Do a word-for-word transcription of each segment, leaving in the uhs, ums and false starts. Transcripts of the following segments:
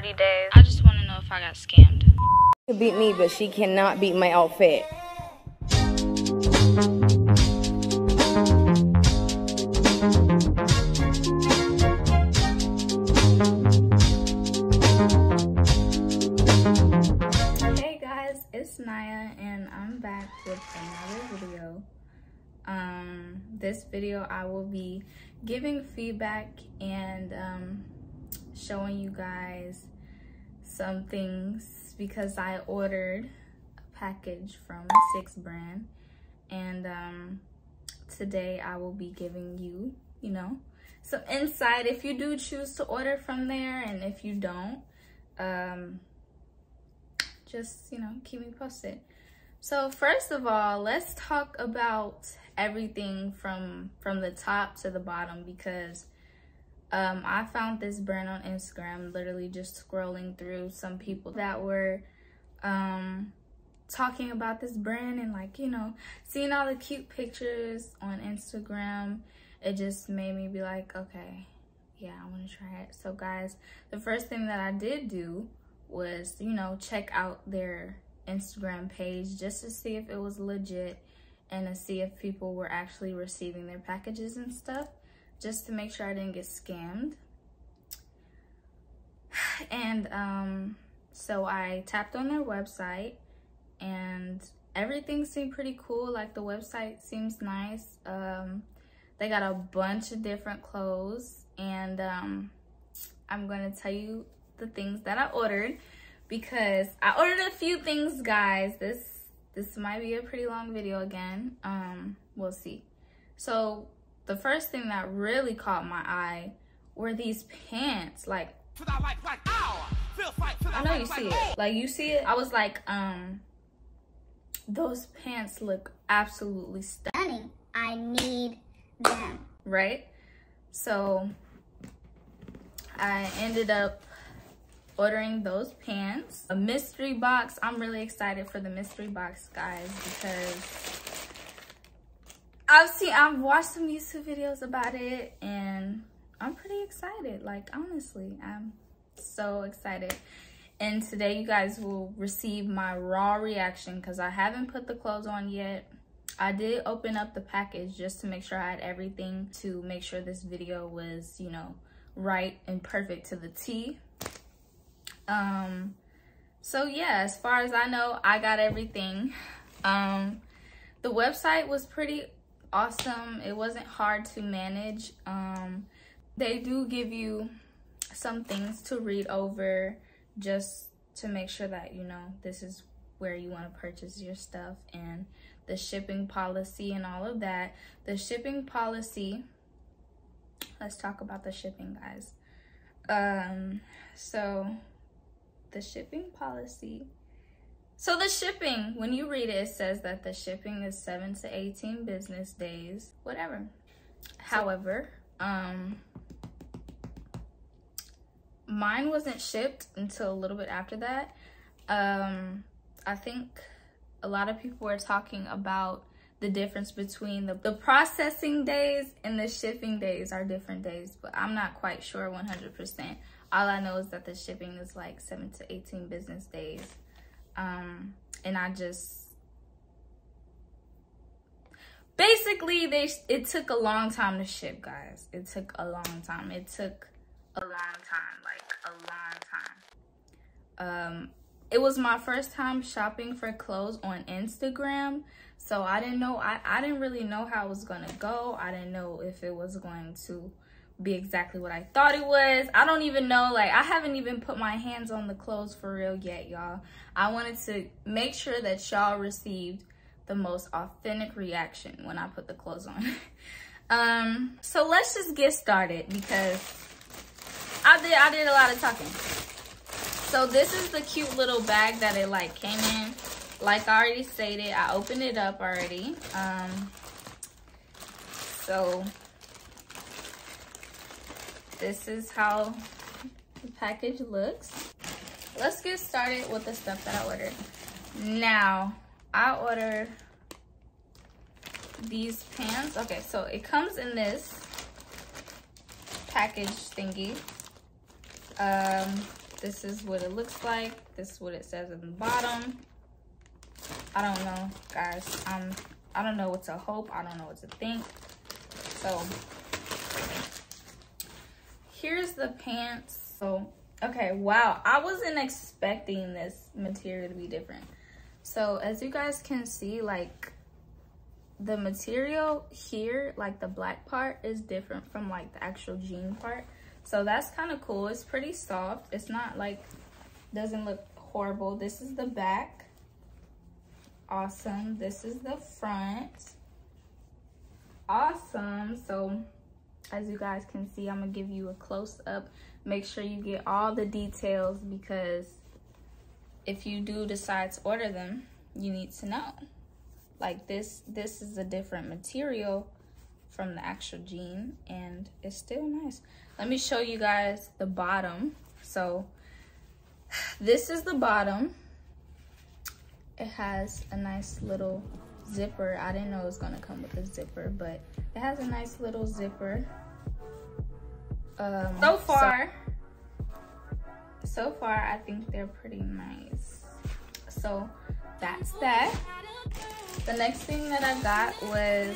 thirty days. I just want to know if I got scammed. She can beat me, but she cannot beat my outfit. Hey guys, it's Niyah and I'm back with another video. Um, this video I will be giving feedback and um, showing you guys some things because I ordered a package from Syxx Brand, and um, today I will be giving you, you know, some insight if you do choose to order from there, and if you don't, um, just, you know, keep me posted. So first of all, let's talk about everything from from the top to the bottom, because um, I found this brand on Instagram, literally just scrolling through some people that were um, talking about this brand, and like, you know, seeing all the cute pictures on Instagram, it just made me be like, okay, yeah, I want to try it. So guys, the first thing that I did do was, you know, check out their Instagram page just to see if it was legit and to see if people were actually receiving their packages and stuff, just to make sure I didn't get scammed. And um, so I tapped on their website and everything seemed pretty cool. Like, the website seems nice. Um, they got a bunch of different clothes, and um, I'm gonna tell you the things that I ordered, because I ordered a few things, guys. This this might be a pretty long video again. Um, we'll see. So the first thing that really caught my eye were these pants. Like, I know you see it. Like, you see it. I was like, um, those pants look absolutely stunning. I need them. Right? So I ended up ordering those pants. A mystery box. I'm really excited for the mystery box, guys, because I've seen, I've watched some YouTube videos about it, and I'm pretty excited. Like, honestly, I'm so excited. And today you guys will receive my raw reaction, because I haven't put the clothes on yet. I did open up the package just to make sure I had everything, to make sure this video was, you know, right and perfect to the T. Um, so yeah, as far as I know, I got everything. Um, the website was pretty awesome. It wasn't hard to manage. Um, they do give you some things to read over just to make sure that, you know, this is where you want to purchase your stuff, and the shipping policy and all of that. The shipping policy, let's talk about the shipping, guys. Um, so the shipping policy. So the shipping, when you read it, it says that the shipping is seven to eighteen business days, whatever. However, um, mine wasn't shipped until a little bit after that. Um, I think a lot of people were talking about the difference between the, the processing days and the shipping days are different days, but I'm not quite sure one hundred percent. All I know is that the shipping is like seven to eighteen business days. Um, and I just, basically, they it took a long time to ship, guys. It took a long time. It took a long time, like a long time. Um, it was my first time shopping for clothes on Instagram, so I didn't know, I, I didn't really know how it was gonna go. I didn't know if it was going to be exactly what I thought it was. I don't even know, like, I haven't even put my hands on the clothes for real yet, y'all. I wanted to make sure that y'all received the most authentic reaction when I put the clothes on. um, so let's just get started, because I did I did a lot of talking. So this is the cute little bag that it like came in. Like I already stated, I opened it up already. Um, so this is how the package looks. Let's get started with the stuff that I ordered. Now, I ordered these pants. Okay, so it comes in this package thingy. Um, this is what it looks like. This is what it says at the bottom. I don't know, guys. Um, I don't know what to hope. I don't know what to think. So here's the pants. So, okay, wow. I wasn't expecting this material to be different. So as you guys can see, like the material here, like the black part is different from like the actual jean part. So that's kind of cool. It's pretty soft. It's not like, doesn't look horrible. This is the back. Awesome. This is the front. Awesome. So as you guys can see, I'm gonna give you a close-up. Make sure you get all the details, because if you do decide to order them, you need to know. Like this, this is a different material from the actual jean, and it's still nice. Let me show you guys the bottom. So this is the bottom. It has a nice little zipper. I didn't know it was gonna come with a zipper, but it has a nice little zipper. Um, so far, so, so far, I think they're pretty nice. So that's that. The next thing that I got was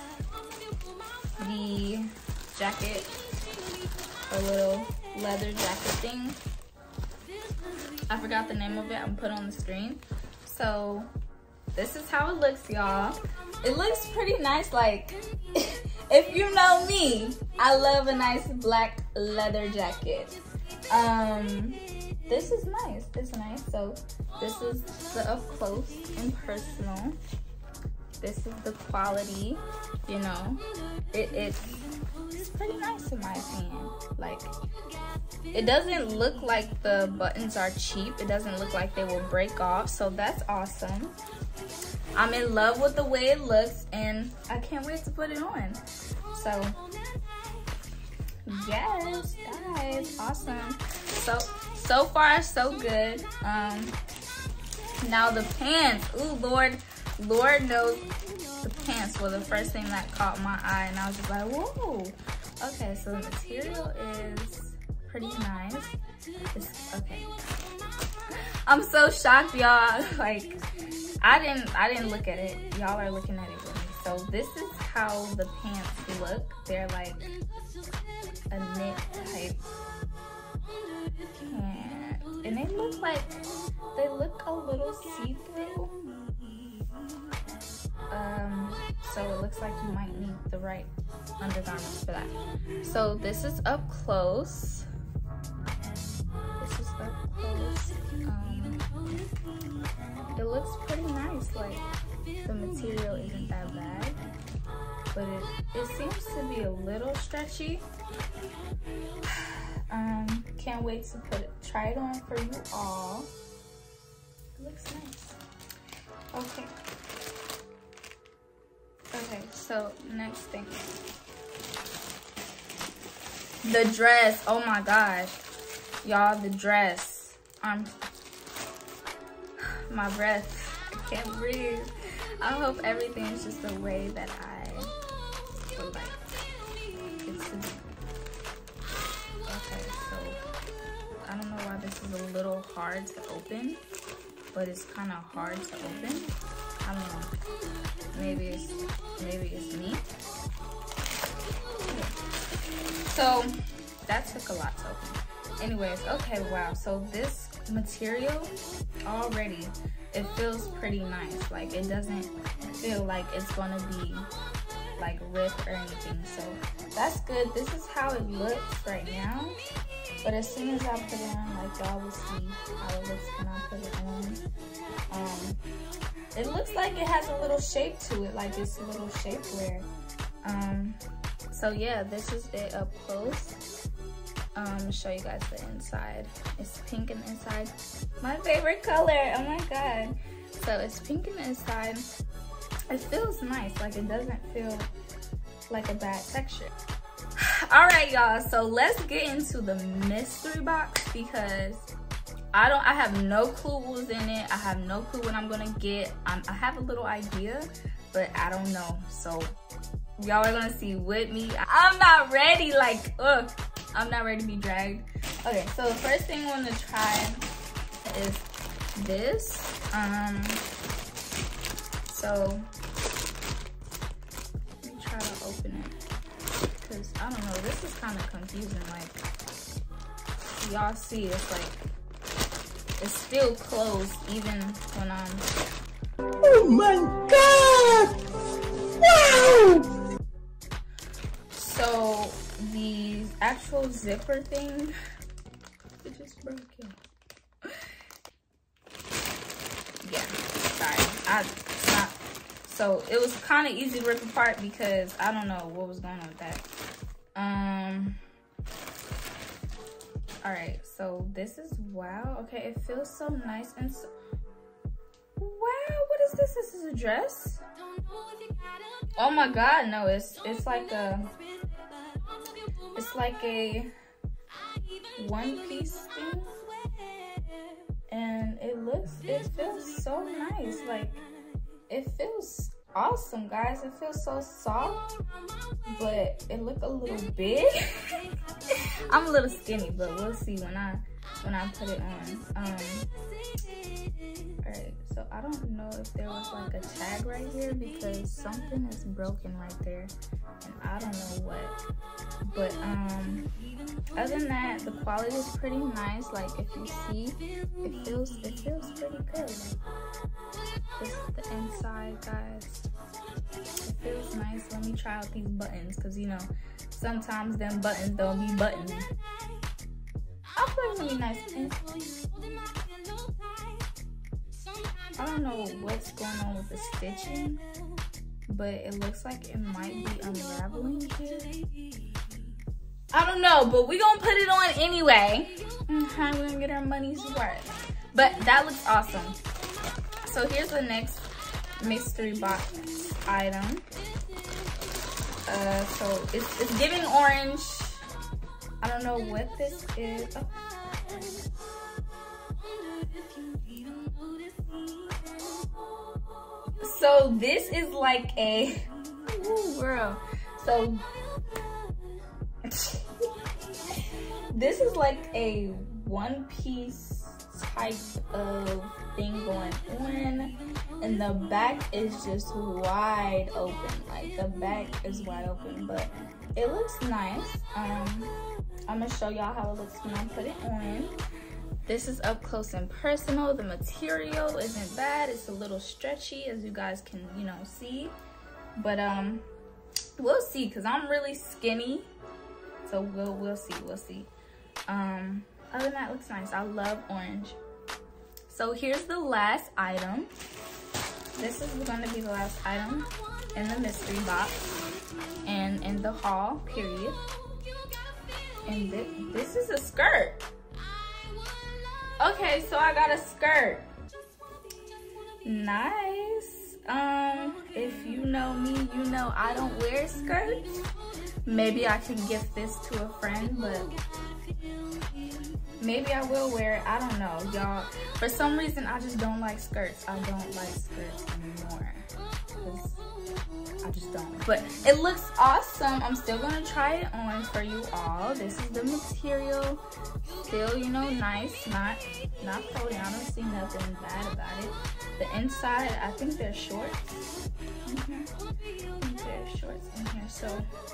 the jacket, a little leather jacket thing. I forgot the name of it. I'm put on the screen. So this is how it looks, y'all. It looks pretty nice. Like, if you know me, I love a nice black leather jacket. Um, this is nice. It's nice. So this is the up close and personal. This is the quality. You know, it, it's it's pretty nice in my opinion. Like, it doesn't look like the buttons are cheap. It doesn't look like they will break off. So that's awesome. I'm in love with the way it looks, and I can't wait to put it on. So yes, guys, awesome. So so far so good. Um, now the pants. Ooh, Lord, Lord knows the pants were the first thing that caught my eye, and I was just like, whoa. Okay, so the material is pretty nice. It's, okay. I'm so shocked, y'all. Like, I didn't I didn't look at it. Y'all are looking at it with me. So this is how the pants look. They're like a knit type pant. And they look like, they look a little see-through. Um, so it looks like you might need the right undergarments for that. So this is up close. This is up close. Um, it looks pretty nice. Like, the material isn't that bad, but it, it seems to be a little stretchy. Um, can't wait to put it, try it on for you all. It looks nice. Okay. Okay, so next thing. The dress. Oh my gosh. Y'all, the dress. Um, my breath. I can't breathe. I hope everything is just the way that I would like it to be. Okay, so I don't know why this is a little hard to open, but it's kind of hard to open. I don't know. Maybe it's maybe it's me. So that took a lot to open. Anyways, okay, wow. So this material already, it feels pretty nice. Like, it doesn't feel like it's gonna be like ripped or anything. So that's good. This is how it looks right now. But as soon as I put it on, like, y'all will see how it looks when I put it on. Um, it looks like it has a little shape to it, like it's a little shapewear. Um, so yeah, this is it up close. Um, I'm gonna show you guys the inside. It's pink in the inside. My favorite color, oh my God. So it's pink in the inside. It feels nice, like it doesn't feel like a bad texture. All right, y'all, so let's get into the mystery box, because I don't, I have no clue what was in it. I have no clue what I'm gonna get. I'm, I have a little idea, but I don't know. So y'all are gonna see with me. I'm not ready, like, ugh. I'm not ready to be dragged. Okay, so the first thing I'm gonna try is this. Um, so let me try to open it, because I don't know, this is kind of confusing. Like, y'all see, it's like it's still closed even when I'm. Oh my God! Wow! So the actual zipper thing, it just broke it. Yeah, sorry. I it's not. So it was kind of easy to rip apart because I don't know what was going on with that. Um. All right. So this is wow. Okay, it feels so nice and so. Wow, what is this? This is a dress? Oh my God, no, it's it's like a it's like a one piece thing. And it looks it feels so nice. Like, it feels awesome, guys. It feels so soft, but it look a little big. I'm a little skinny, but we'll see when I when I put it on. Um Alright, so I don't know if there was like a tag right here because something is broken right there and I don't know what. But um other than that, the quality is pretty nice. Like, if you see, it feels it feels pretty good. Like, this is the inside, guys. It feels nice. Let me try out these buttons, because you know sometimes them buttons don't be buttons. I feel it's gonna be nice. I don't know what's going on with the stitching, but it looks like it might be unraveling here. I don't know, but we're gonna put it on anyway. Okay, we're gonna get our money's worth. But that looks awesome. So here's the next mystery box item. Uh, so it's, it's giving orange. I don't know what this is. Oh. So this is like a, ooh, girl. So this is like a one piece type of thing going on, and the back is just wide open. Like, the back is wide open, but it looks nice. Um, I'm gonna show y'all how it looks when I put it on. This is up close and personal. The material isn't bad. It's a little stretchy, as you guys can, you know, see. But um, we'll see, cause I'm really skinny. So we'll we'll see, we'll see. Um, other than that, it looks nice. I love orange. So here's the last item. This is gonna be the last item in the mystery box and in the haul, period. And this, this is a skirt. Okay, so I got a skirt. Nice. Um, if you know me, you know I don't wear skirts. Maybe I can gift this to a friend, but maybe I will wear it. I don't know, y'all. For some reason, I just don't like skirts. I don't like skirts anymore. I just don't. But it looks awesome. I'm still gonna try it on for you all. This is the material. Still, you know, nice. Not not floating. I don't see nothing bad about it. The inside, I think they're shorts. Mm-hmm. I think they're shorts in here. So,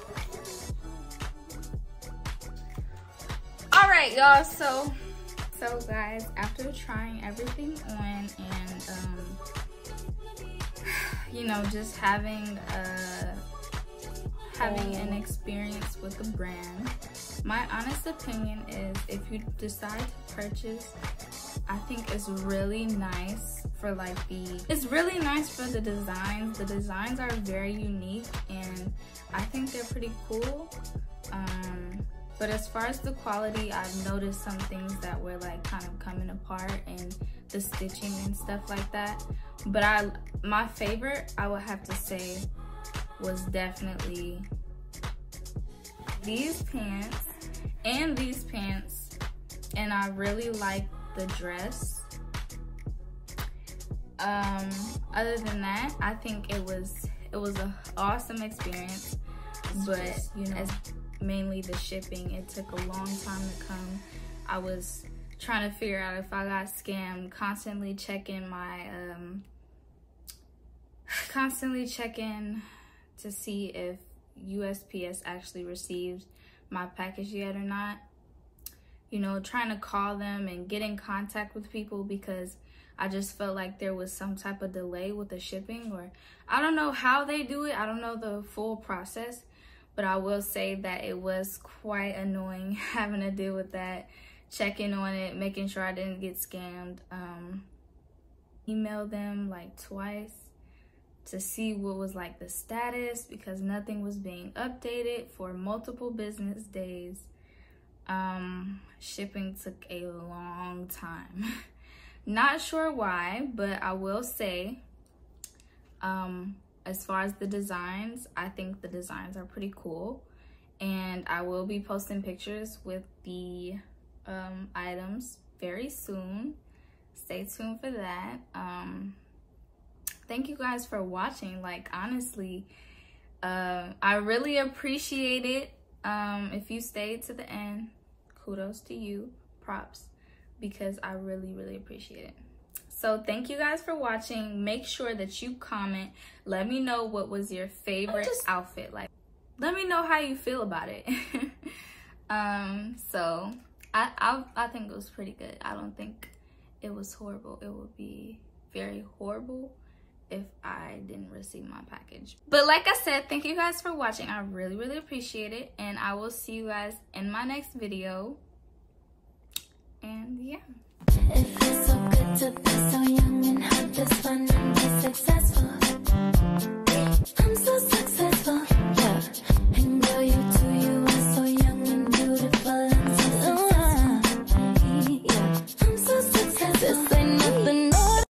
all right, y'all. So, so guys, after trying everything on and um. you know, just having uh having an experience with the brand, my honest opinion is, if you decide to purchase, I think it's really nice for like the it's really nice for the designs. The designs are very unique and I think they're pretty cool. Um but as far as the quality, I've noticed some things that were like kind of coming apart and the stitching and stuff like that. But I, my favorite, I would have to say, was definitely these pants and these pants. And I really like the dress. Um, other than that, I think it was it was an awesome experience. But you know, as mainly the shipping. It took a long time to come. I was trying to figure out if I got scammed, constantly checking my, um, constantly checking to see if U S P S actually received my package yet or not. You know, trying to call them and get in contact with people because I just felt like there was some type of delay with the shipping, or I don't know how they do it. I don't know the full process, but I will say that it was quite annoying having to deal with that, checking on it, making sure I didn't get scammed. Um, emailed them like twice to see what was like the status because nothing was being updated for multiple business days. Um, shipping took a long time. Not sure why, but I will say, um, as far as the designs, I think the designs are pretty cool. And I will be posting pictures with the um, items very soon. Stay tuned for that. Um, thank you guys for watching. Like, honestly, uh, I really appreciate it. Um, if you stayed to the end, kudos to you, props, because I really, really appreciate it. So thank you guys for watching. Make sure that you comment. Let me know what was your favorite just, outfit. Like, let me know how you feel about it. um, so I, I, I think it was pretty good. I don't think it was horrible. It would be very horrible if I didn't receive my package. But like I said, thank you guys for watching. I really, really appreciate it. And I will see you guys in my next video. And yeah. It feels so good to be so young and have this fun.